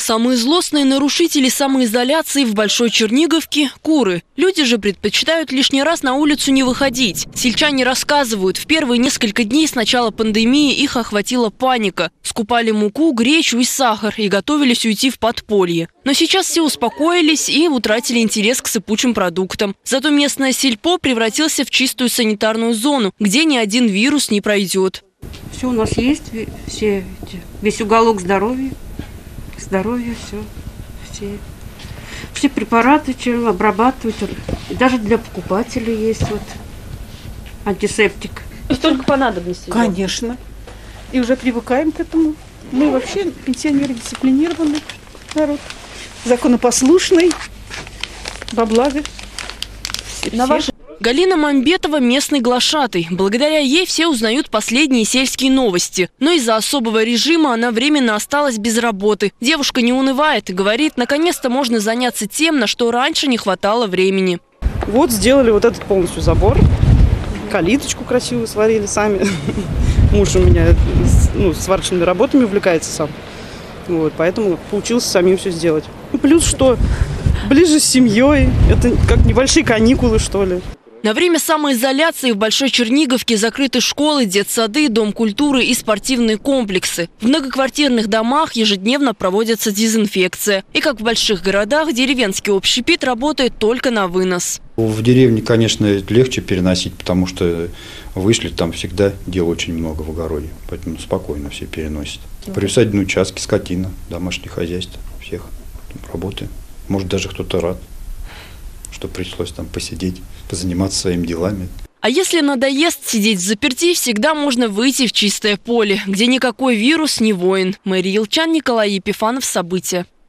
Самые злостные нарушители самоизоляции в Большой Черниговке – куры. Люди же предпочитают лишний раз на улицу не выходить. Сельчане рассказывают, в первые несколько дней с начала пандемии их охватила паника. Скупали муку, гречу и сахар и готовились уйти в подполье. Но сейчас все успокоились и утратили интерес к сыпучим продуктам. Зато местное сельпо превратился в чистую санитарную зону, где ни один вирус не пройдет. Все у нас есть, весь уголок здоровья. Здоровье, все препараты, чем обрабатывать. И даже для покупателей есть вот антисептик. Столько понадобностей? Конечно. И уже привыкаем к этому. Мы вообще пенсионеры дисциплинированный народ, законопослушный, во благо всех. Галина Мамбетова – местный глашатай. Благодаря ей все узнают последние сельские новости. Но из-за особого режима она временно осталась без работы. Девушка не унывает и говорит, наконец-то можно заняться тем, на что раньше не хватало времени. Вот сделали вот этот полностью забор. Калиточку красивую сварили сами. Муж у меня сварочными работами увлекается сам. Вот, поэтому получилось самим все сделать. И плюс, что ближе с семьей. Это как небольшие каникулы, что ли. На время самоизоляции в Большой Черниговке закрыты школы, детсады, дом культуры и спортивные комплексы. В многоквартирных домах ежедневно проводится дезинфекция. И как в больших городах, деревенский общепит работает только на вынос. В деревне, конечно, легче переносить, потому что вышли, там всегда дел очень много в огороде. Поэтому спокойно все переносят. Приусадебные участки, скотина, домашнее хозяйство, всех работаем. Может, даже кто-то рад, что пришлось там посидеть, позаниматься своими делами. А если надоест сидеть взаперти, всегда можно выйти в чистое поле, где никакой вирус не воин. Мария Елчан, Николай Епифанов. События.